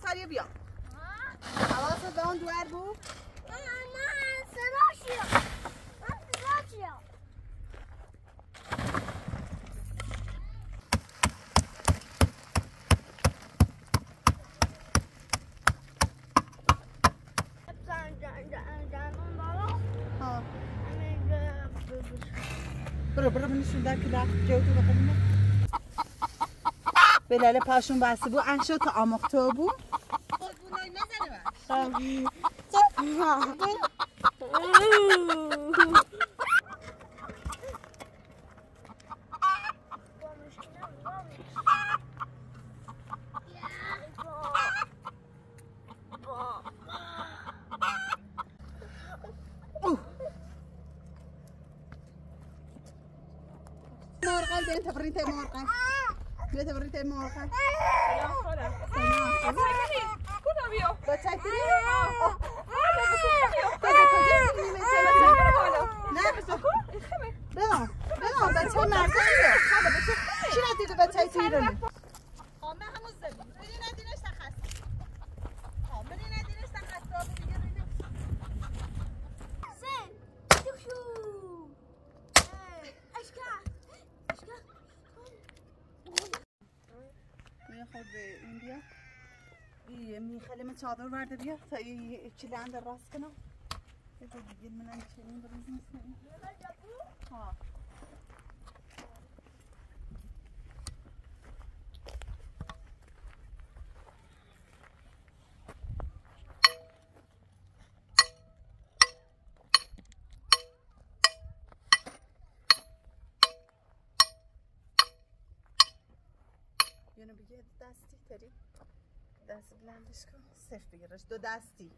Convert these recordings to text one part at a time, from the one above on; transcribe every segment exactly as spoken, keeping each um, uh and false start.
بخری بیا حواست به اون دوار بود من سراشیا من سراشیا برو برو بنشون در که در جوتو بخونیم بلاله پاشون بسته بود انشا تا آموخته بود بونای نزنه مرغان بین تفریط مرغان بیا تفریط مرغان سلام خاله سلام کجا بیا بچه تری نه بسو بنا بنا بچه مرده چی ندیده بچه تیرانی آمه همون زبون منی ندینش تخص منی ندینش تخص رابو دیگه رینه سن دکشو اشکا اشکا میخواد به این بیا این میخاله من چادر ورده بیا تا این چلند راست کنم بذار دیگه منم چلند راست نیستم ها یعنی بگه دستی تری دست بلندش کن صف بگیرش دو دستی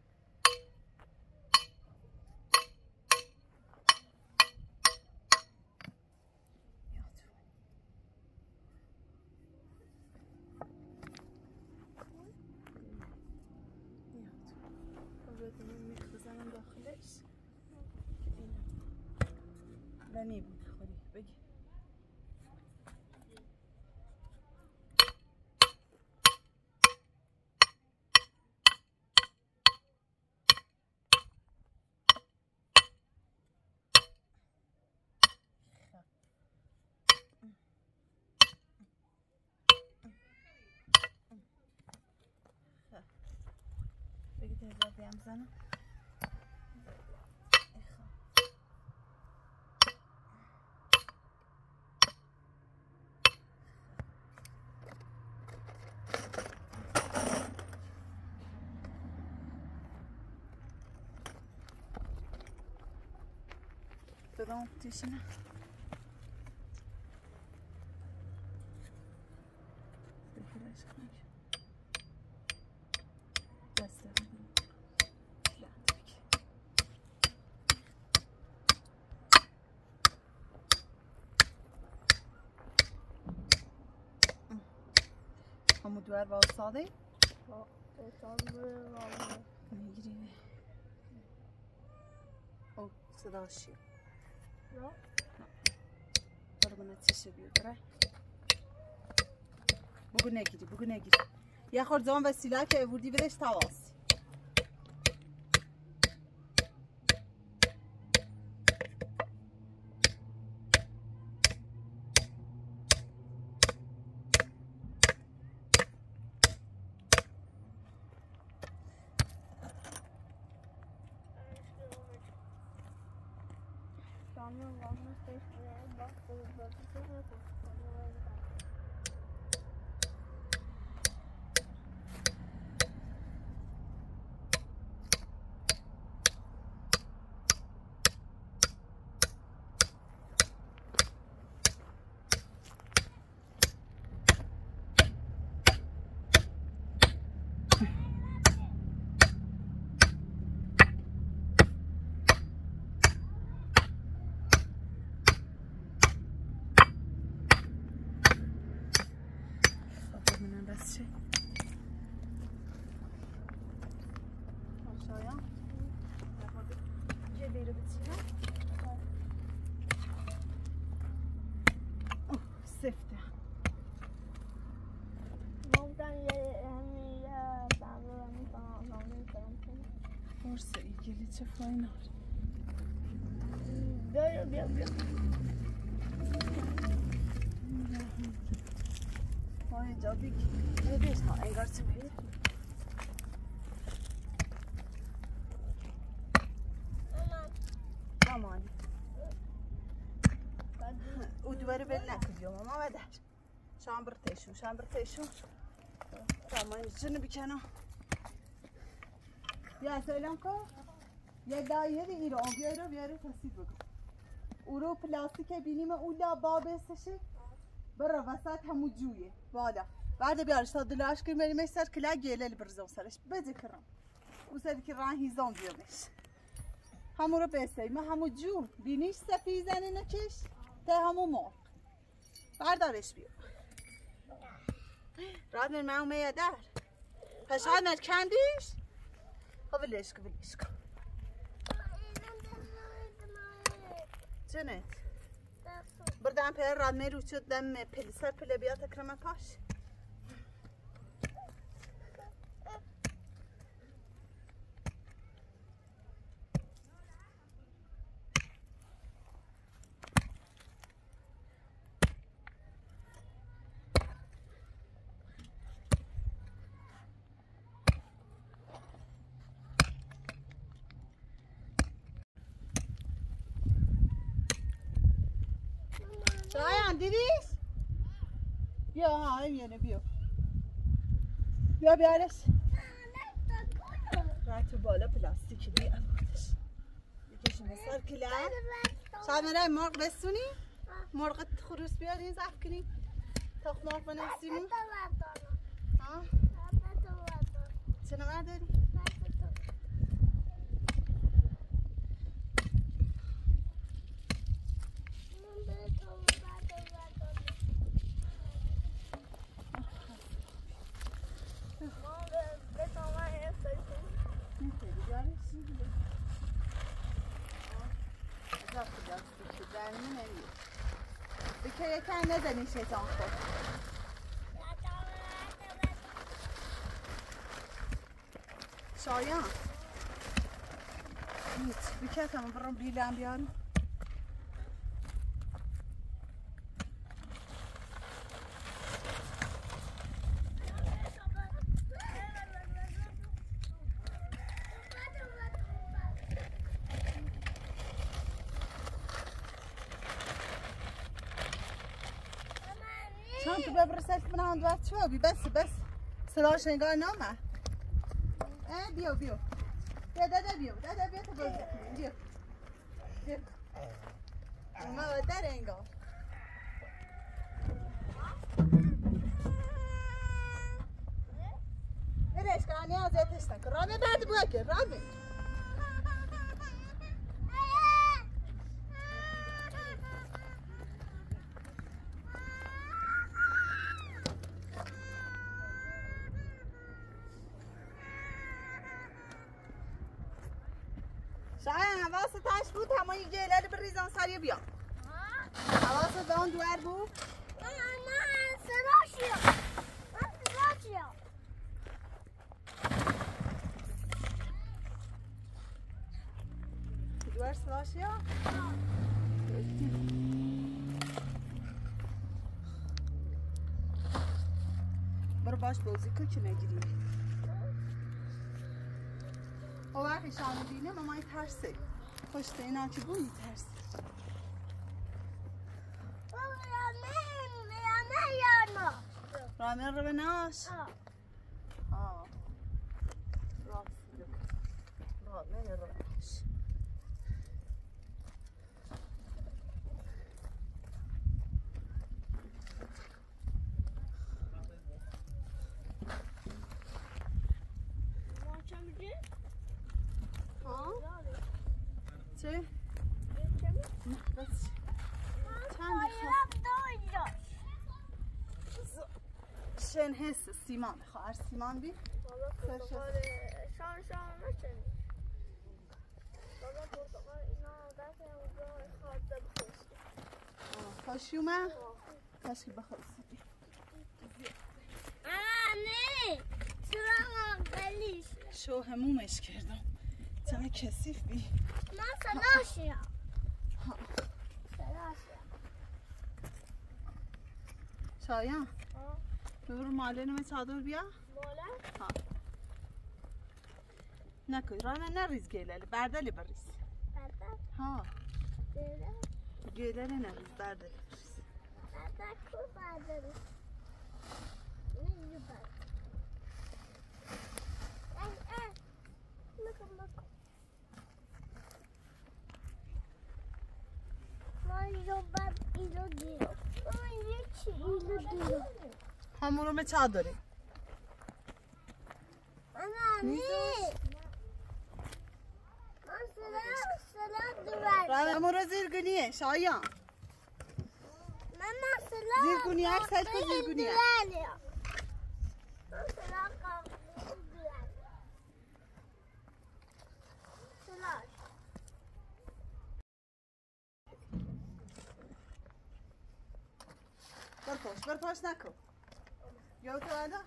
بزنم داخلش و نیم خوری بگی بگی تهزازی هم زنم بدم تیشنه بگیرش کنم دسته همون دوار با ساده میگیری او صداشی نه برو من تیشه بیاره بگو نگیری بگو نگیری یه خورد زمان وسیله که اوردی بدش تواس Tamam, vamos ter bak bak گلی چه فاینال. بیا بیا بیا. ما اینجا بگی ببیش ها انگار چه بید مامانی او دوباره بل نکدیم ماما و در شامبر تیشون شامبر تیشون مامانی جنو بکنم بیا سلام کن یه دایره ایران بیاره بیاره تصیب بکن او رو پلاستیک بینیم اون لا بابستشه برا وسط همو جویه بالا بعد بیارش تا دلاش کنیم بریم سر کلا گیله برزم سرش بذکرم او سر که راه هیزان بیامش همو رو بسته ما همو جو بینیش سفیزنه نکش تا همو مرد بردارش بیا راد من من اومه در پشهاد نر کندیش خب بلش کن بلش کن جنت بردم پر راد می رو چود دم پلی سر پلی بیا تکرمه پاش شایان دیدیش؟ بیا ها میانه بیا بیا بیارش رای تو بالا پلاستیکی بیا بردش بکشیم سر کلم شاید مرای مرغ بستونی؟ مرغ خروس بیارین زفت کنی تاخت مرغ بنستیمون ها؟ چه نمر داری؟ بکه یکن نزنی شیطان خود شایان نیت بکه تمام برام بیلم بیارم چند تو ببرسد که من هم دوست چه بی بس بس صداش انگار نامه اه بیو بیو بیا دادا بیو دادا بیا تو بازی کنیم بیو بیو اومه و در انگار برش کنی آزیتش نکن رامه بعد بگه که رامه شاید حواستش بود همه این گیلل بریزن سریع بیا حواست به اون دوار بود؟ نه نه سراشیا من سراشیا دوار سراشیا؟ برو باش بازی کن که نگیری او وقتی شانه بینه مامای ترسه خوشته اینا که بود میترسه رامین رو بناش آه راستی رامین رو بناش چه؟ نه بس چند شن حس سیمان خواهر سیمان بی؟ شان شان نشن بابا پرتقال اینا دست اونجا خواهد بخوشی خوشی اومد؟ کاشکی بخواستی آه نه چرا ما گلیش شو همومش کردم چقدر کثیف بی من سلاشیم سلاشیم شایان ببر مالینو چادر بیا ماله؟ ها نکن رانه نریز گیلالی بردلی بریز بردل؟ ها دیده؟ گیلالی نریز بردلی بریز بردل کو بردل نیزی بردل اه اه مکن مکن ما اینو بعد اینو دیرم ما اینو چی اینو دیرم همونو چادری انا نی من سلام سلام دوباره رانه مرو زیرگونیه شایان ماما سلام زیرگونی عکس هست که زیرگونیه من سلام قابل دوباره سلام برپاش برپاش نکن یا تو ادار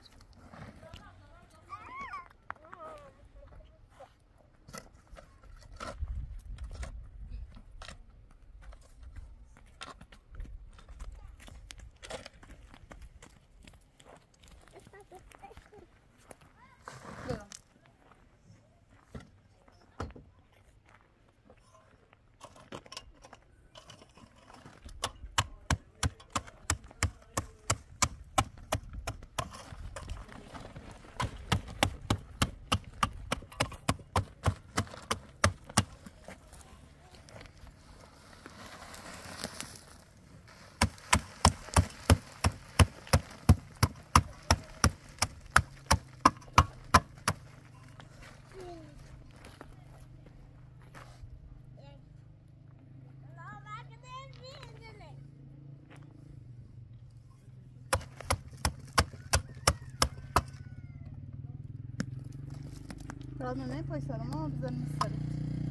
رانه نه پای سرم اما بزنیم سرت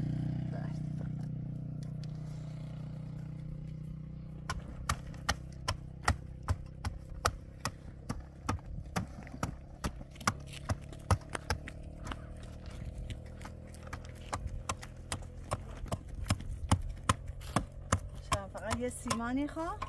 فقط یه سیمانی خواه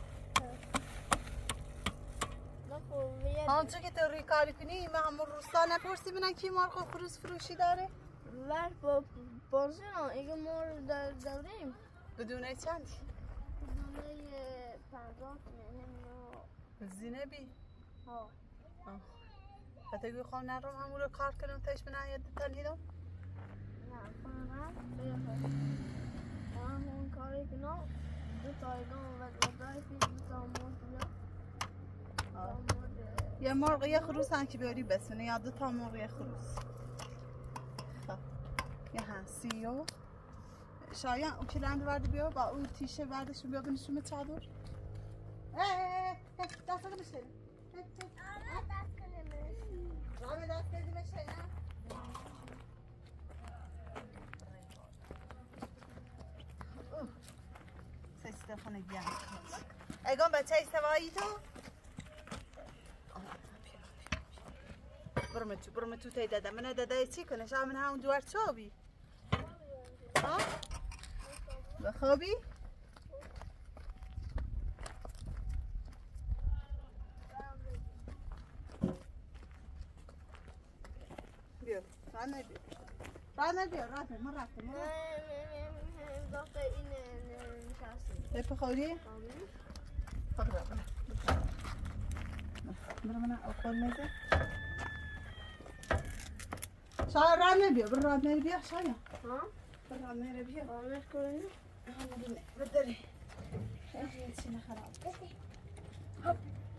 همچه که تو روی کاری کنی من همون روستا نپرسی بینن کی مرغ و خروس فروشی داره؟ ور با بانزینا ایگه ما در دوریم بدونه چندی؟ بدونه پنجاه مهم زینه بی؟ ها حتی گوی خواه نرم همون رو کار کنم تایش بینن یاد تنهیدم؟ نه فقط بخواه همون کاری کنم دو تا ایگان و دادای فیل دو تا مرد یه مرغ یه خروس هم که بیاری بسونه یا دو تا مرغ یه خروس خب یه هنسی و شایان اون کلند ورد بیا با اون تیشه وردشون بیا بنشون به چادر اه اه اه دست رو بشنه آره دست کنیم رامه دست کردی بشنه سیسته خونه گیم اگان بچه ایستوایی تو برمه تو برمه تو تای داده منه داده چی کنه شا من همون دوار چابی ها بخوابی بیا رانه بیا رانه بیا رانه من رفتم من رفتم داخل این نشستی ای پخوری؟ خب را برا برا من اقل میزه شاید رانه بیا برا رانه بیا شاید ها؟ برا رانه بیا آمد کنی؟ همونه بداری خیلی چینه خراب هپ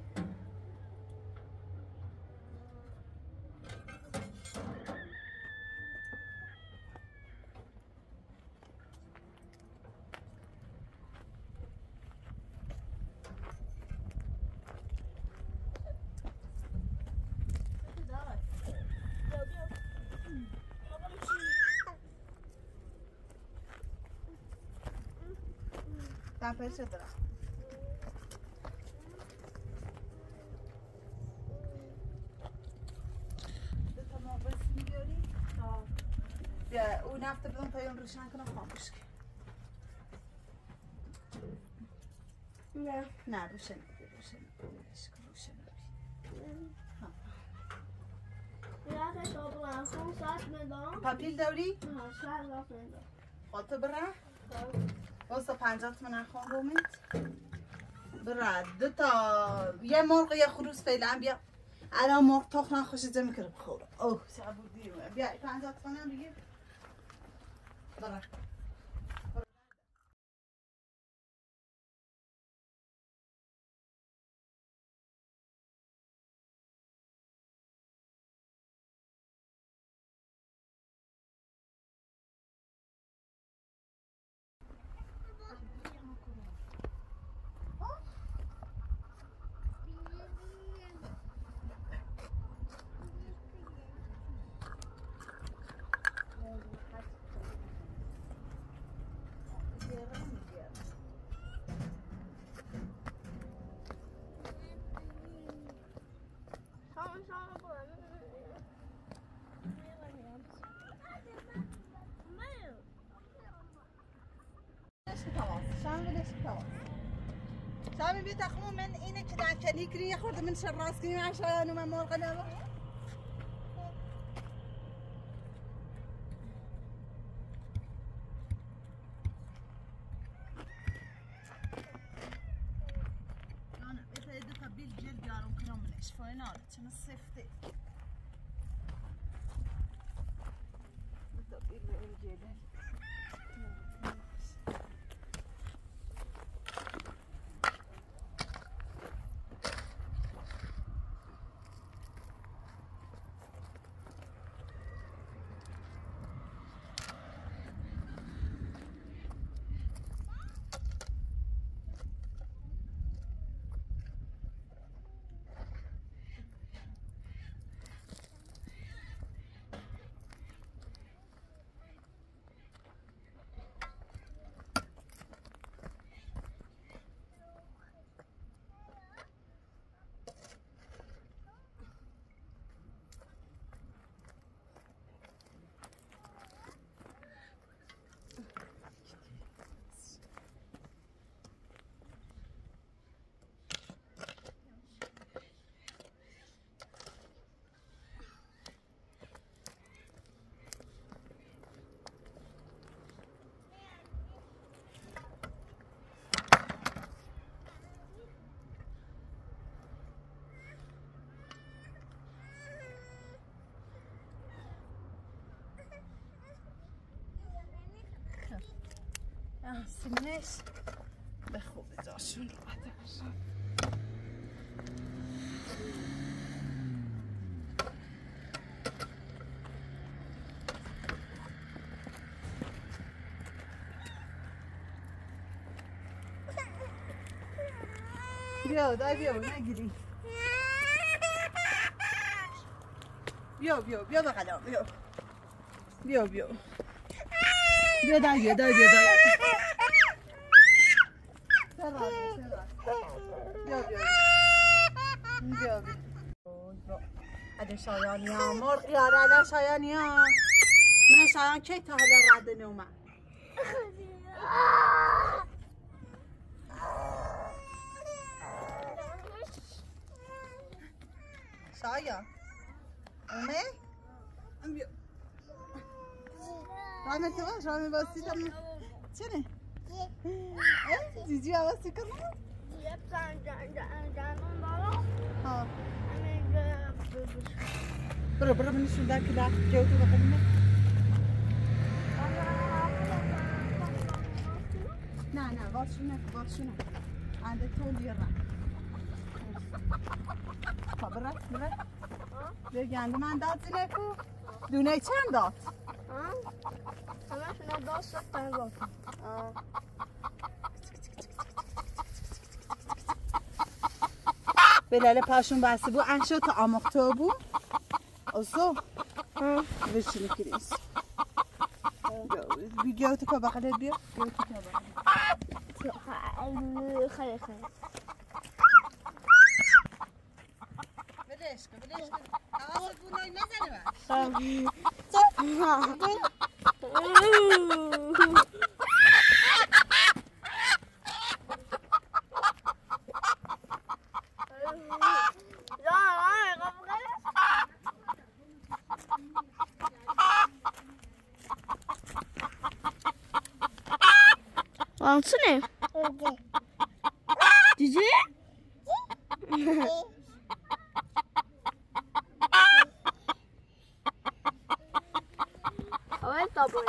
دمپر شد دارم دو تا مرغ بیاری؟ بیا اون نفت بدون تا یون روشن کنم خاموش که نه نه روشن روشن روشن Ja, ik heb al gewoon staat met dan. پاپیل داری؟ Ja, staat wel met dan. خاطر بره؟ واسه پنجات من خون رومید بره دو تا یه مرغ یه خروس فعلا بیا الان مرغ تخم خوش زمین کرد بخوره اوه سعبودی بیا پنجات من بگیر بره شامي بيت أخو من إنك كذا كليكري ياخذ من شراسكي عشان ما مور قدامه أنا إذا إذا تبيل جل جارم كلام من إيش فاينال كم الصفتي تبيل الجل سینش به خوب جاشون راحت باشن بیا دای بیا نگیری بیا بیا بیا بغلا بیا بیا بیا بیا دای بیا دای بیا دای بیا بیا بیا بیا اده شایانی ها مرغ یاره اده شایانی ها من شایان که تا حالا رد نومن شایان اومه؟ بیا رامه تو باش رامه باسی تا چنه؟ جیجی آواسی کنم؟ Je hebt daar daar daar daar ها en ik برو برو من نشون در که در جو تو بکنیم نه نه واسونه واسونه عنده طول يرن برو برو بگند من داد زنکو دونه چند داد؟ همش نداشت تا گفت بلاله پاشون بسته بود انشا تا آموخته بود اوزو بشینی کریس بیا تو که بخله بیا بیا تو که بخله خیلی خیلی بلش کن بلش کن آقا بونای نزنه خیلی Altı ne? Cici? Evet, tabii.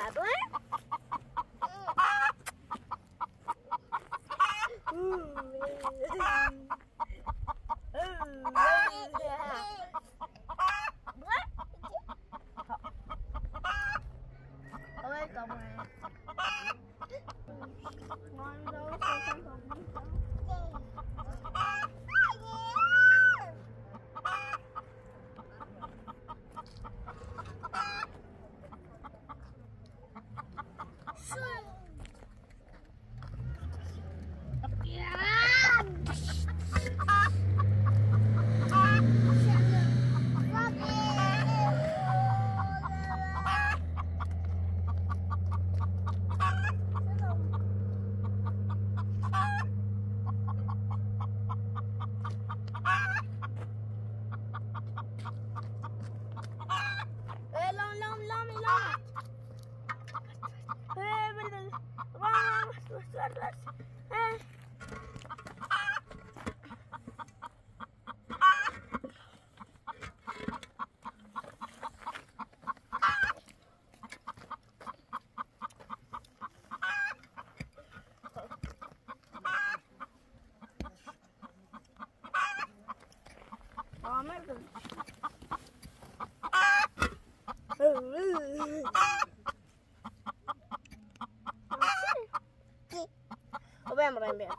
Ben buraya bir.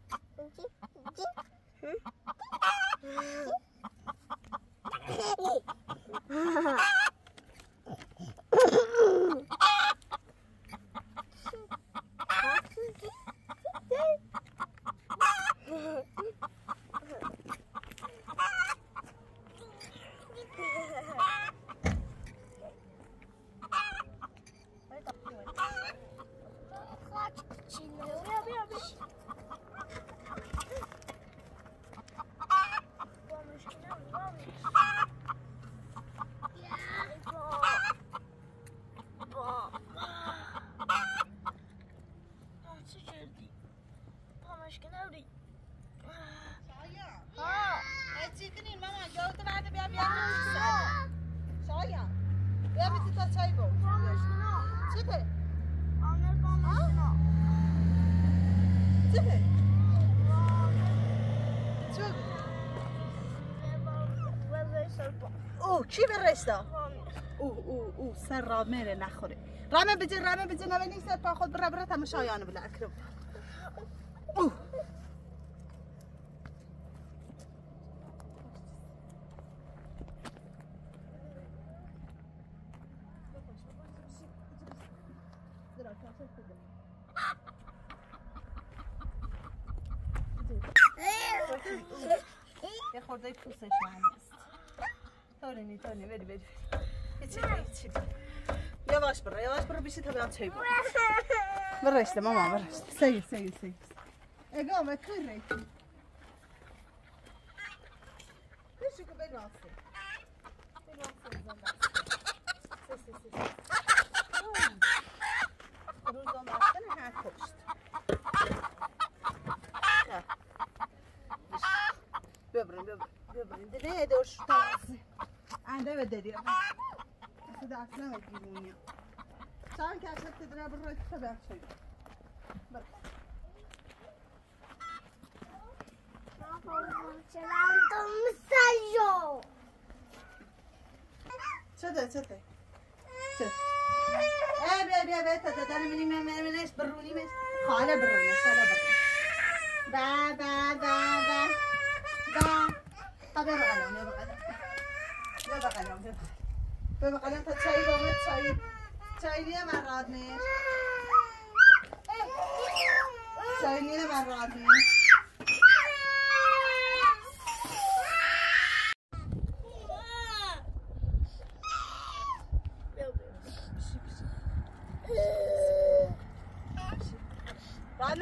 او کی برستا او او او سر رامه نخوره رامه بجه رامه بجه نبینی سر پا خود برا برا تماشایانه بلا اکرم او یه خورده پوستش هست تارینی تارینی بری بری هیچی هیچی یواش برو یواش برو بیشی تا بیام چای برو برشته ماما برشته سیگی سیگی سیگی اگه و کن ریتی بشو که بگاسته بگاسته سی سی سی سی روزان بستن هر کشت ببرین ببرین ببرین دیگه دوش تازه عنده به دیگه خدا اصلا نمیگیرونی چند کشت تدرا برای تبع شوی بر چه چه چه ای بیا بیا بیا تا تا منی منش برونی مش خاله برونی خاله برونی با با با با با طب يا بقلم يا بقلم يا بقلم يا بقلم يا بقلم تشاي دومت شاي شاي نيه مرات نيش شاي نيه مرات نيش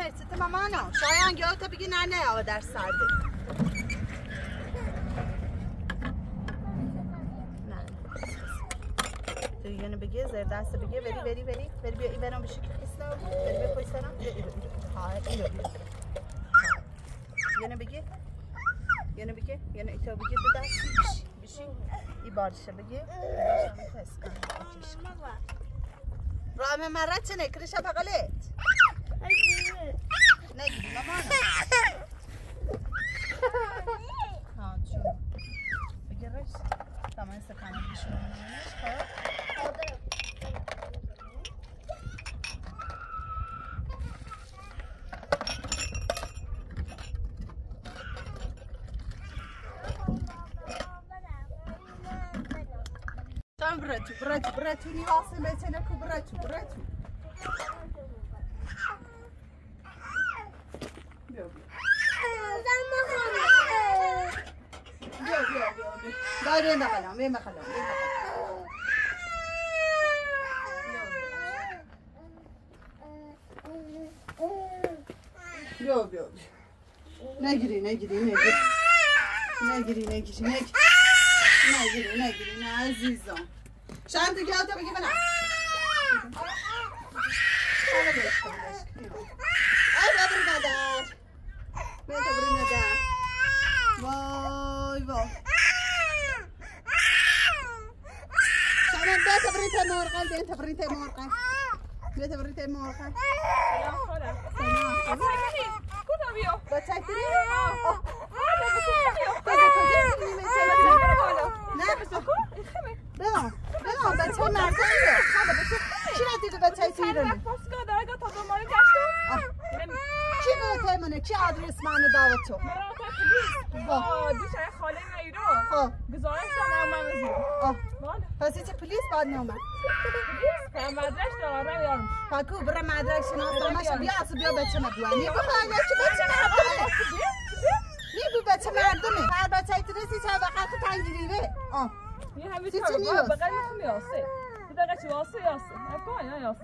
مرسی تو مامانا شایان گیاه تا بگی نه نه آقا در سرده نه تو یعنی بگی زیر دست بگی بری بری بری بری بیا این برام بشی که خیستا بری بیا پای سرم ها اینو بیا یعنی بگی یعنی بگی یعنی ایتا بگی دو دست بشی بشی ای بارشه بگی باشم تست کنم رامه مرة چنه کرشا بغلت نگیری مامانا ها چون بگیرش تمام استکانه بیشون میمونش خب tam bratu bratu bratu نیواسه میتونه کو براتو براتو بیا بیا بیا بیا بیا بیا مخلام بیا مخلام بیا بیا بیا نگیری نگیری نگیری نگیری نگیری نگیری نگیری نگیری نه عزیزم شاید دیگه آتا بگی بنا ای بابری مادر بیا بابری مادر وای وای شاید بیا تبری ته مرغن بیا تبری ته مرغن بیا تبری ته مرغن سلام خودم سلام کجا بیا بچه تری نه بسو بلام بلام بچه مردم رو چی را دیگه بچه تیرانی پاسگاه دارگاه تا دنبال گشتم کی گوته منه کی آدرس منو دعوت تو مرا تا پلیس با دوشه خاله میرو خب گزارش دارم من وزیر آه پس چه پلیس باید نامد پلیس که مدرش دارم یارم پاکو برای مدرک شناسنامه‌ش بیا اصلا بیا بچه مبوانی بخواه یکی بچه مردمه میگو بچه مردمه هر بچه ایترسی چه وقت تنگیریه آه یه همی تا رو بقیل میخوام یاسه تو دقیقه چی واسه یاسه افکان یا یاسه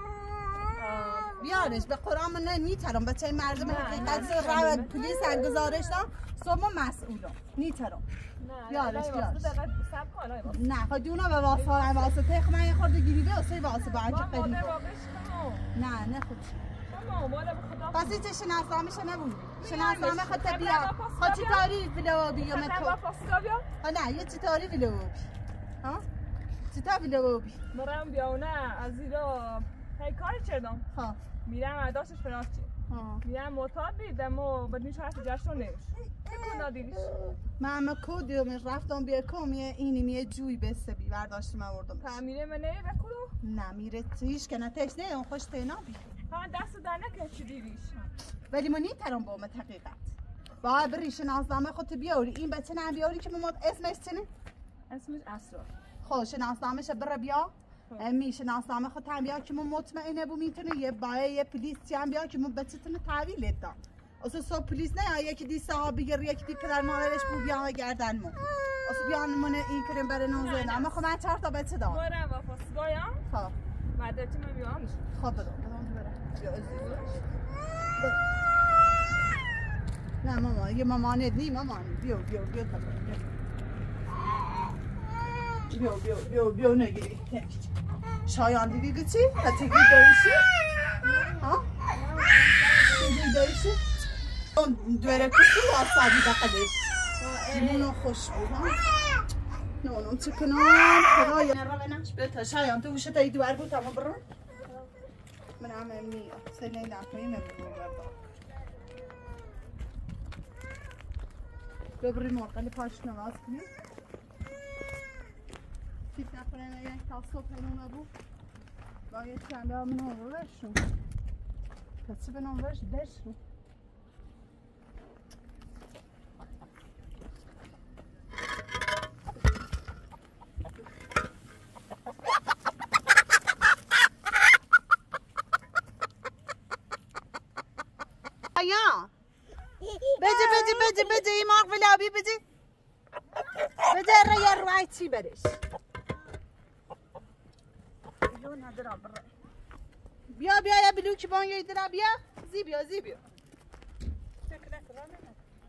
بیارش به قرآن من نیترم بچه مردم حقیقت رو پلیس گزارش دام سوما مسئولم نیترم بیارش بیارش نه خواهی اونا به واسه واسطه خب من یه خورده گیریده واسه واسه با عجب قریبه نه نه خود پس این چه شناسنامه‌ش نبود شناسنامه خود بیا خود چی تاری ویلو بیا مکو ها نه یه چی تاری ویلو بی ها چی تا ویلو بی مرم بیا نه از ایرا هی کاری چردم ها میرم عداشش فرانچه میرم معتاد دیدم و بدون شرط جشن نیش بکن نادیریش من مکو دیوم رفتم بیا کم یه اینی یه جوی بسته بی برداشتم آوردم تعمیره منه بکلو نه میره تیش که نه تش نه اون خوش تینا بی ها دست در نکه چی دیریش ولی ما نیترم با من حقیقت باید بری شناسنامه خودت بیاری این بچه نه بیاری که ما اسمش چنه اسمش اسرار خب شناسنامه‌ش بره بیا می شناسنامه خود هم بیا که ما مطمئنه بو میتونه یه باید یه پلیس هم بیا که ما بچه‌تونه تحویل داد اصلا صبح پلیس نه یکی دی صاحب بگیر یکی دی پدر مادرش بو بیا گردن ما اصلا بیان من این کریم برای نوزه اما خب من چهار تا بچه دارم برم با پاسگاهیم خب مدرکی من بیامش خب بدم بدم برم بیا عزیز نه ماما یه مامانت نی مامان بیا بیا بیا بیا بیا بیا بیا بیا نگیری شایان دیگه چی؟ تیگی دایشی؟ ها؟ تیگی دایشی؟ اون دوره کسی واسادی دقلش نونو خوش بود ها؟ نونو چه کنم خدای نرمه نش بیا تا شایان تو وشه تا ای دوار بود اما برون من همه میاد سنه نکنی نمیدون برد ببری مرقلی پاش نواز کنی چیز نکنه یک تا صبح اینو نبود باید چنده هم نون برشون کسی به نون برش برشون آیا بجه بجه بجه بجه این ماغ ولابی بجه بجه را یه روی چی برش بیا بیا یا بلوکی بان یه درا بیا زیبیا زیبیا تک نک را نه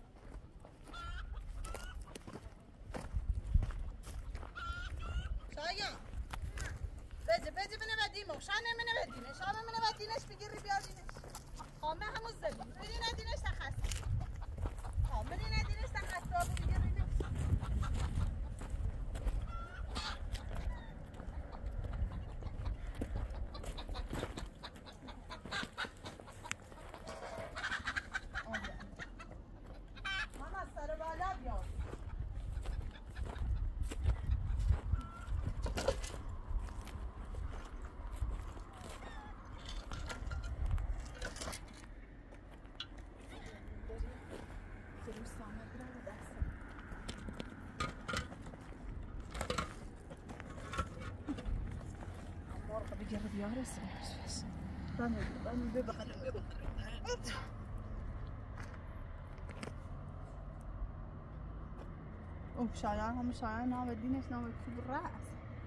شایان بده بده منو بدیم شانه منو بدینه شانه منو بدینش بگیری بیارینش آمه همون زدیم منی ندینش تخص آمه منی ندینش تخص آبو بگیرینش بجرب يا رسم بس راني راني ببخر اوه شايعان هم شايعان نام الدين ايش نام في الراس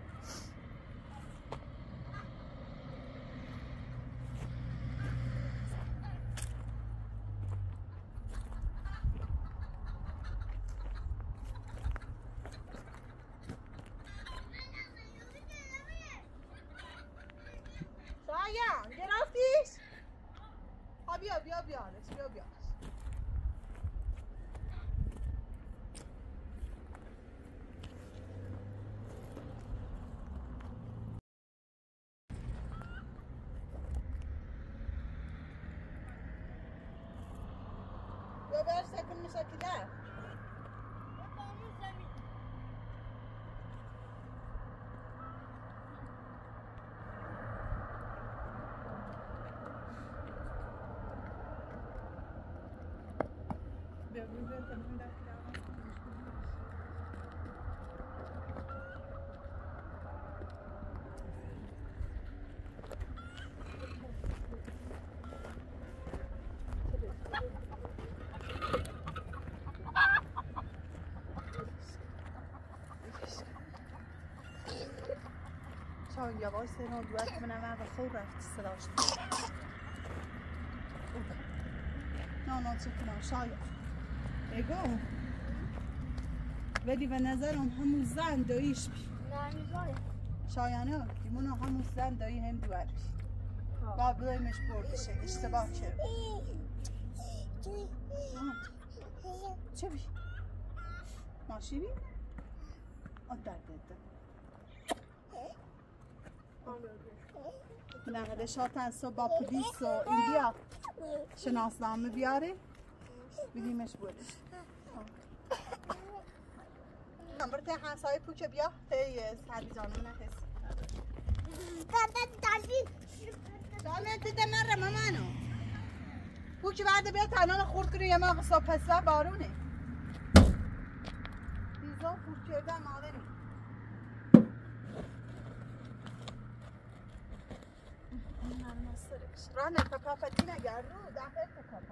بیا بیا بیارش بیا بیارش بیا بیارش سکن مشکیده شاید یواش سنو دوست منم و خود رفت صداش نه نه چه کنم شاید بگو بدی به نظرم همون زن داییش بی نه میزانه شایانه دیمونو همون زن دایی هم دوارش با بلایمش بردشه اشتباه چه چه بی؟ ماشی بی؟ آد درد درد نقده شاتن صبح با پلیس و ایندیا شناسنامه بیاره بدیمش بودش برته همسایه پوچه بیا هی سری جانم نفس جانم دیده من رمه منو پوچه بعد بیا تنان خورد کنی یه ما قصاب پسر بارونه بیزا پوچ کردن مادری رانه پاپا دینا گرو دفعه پاپا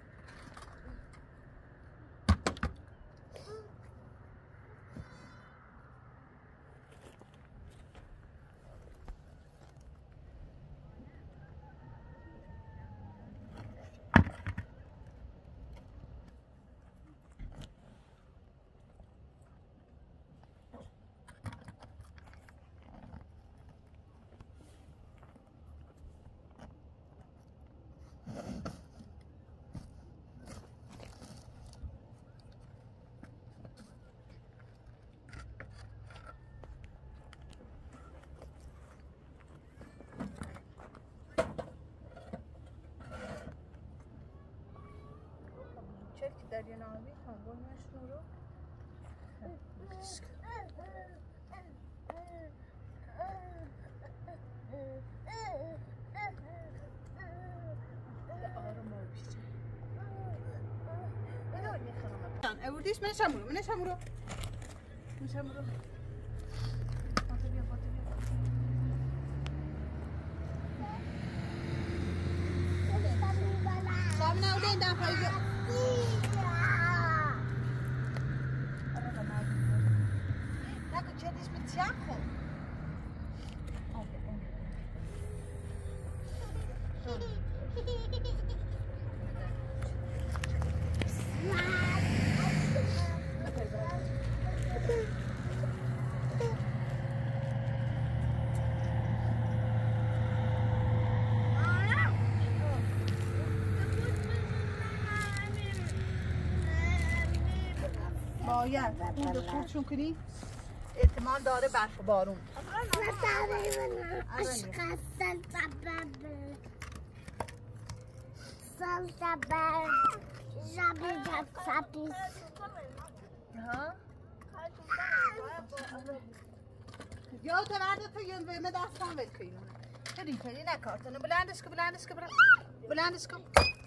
دریا ناوی کامبون نشون رو اوردیش من شمرو من شمرو من شمرو فاطمه بیا فاطمه شام ناوی این دفعه Tiago. Olha, olha. شاید اون خودشون کنی احتمال داره برف و بارون. یا تو ورده تو یون به دستان ول کنیم. کلی کلی نکارتونه بلندش کن بلندش کن بلندش کن.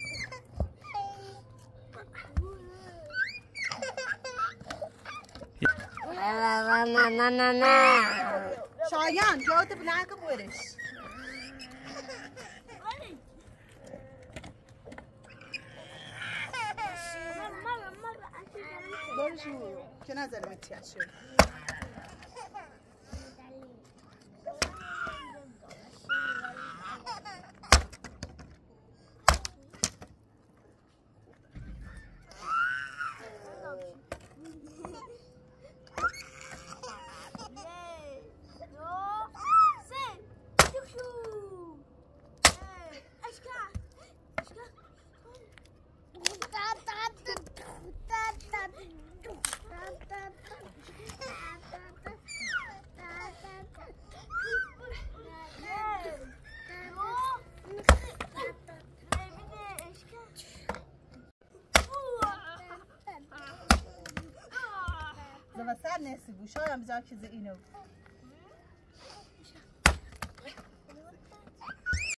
شایان جا تو بلند کن برش. برشو که نظر متیت شد. و سر نسی بو شایم بذار چیز اینو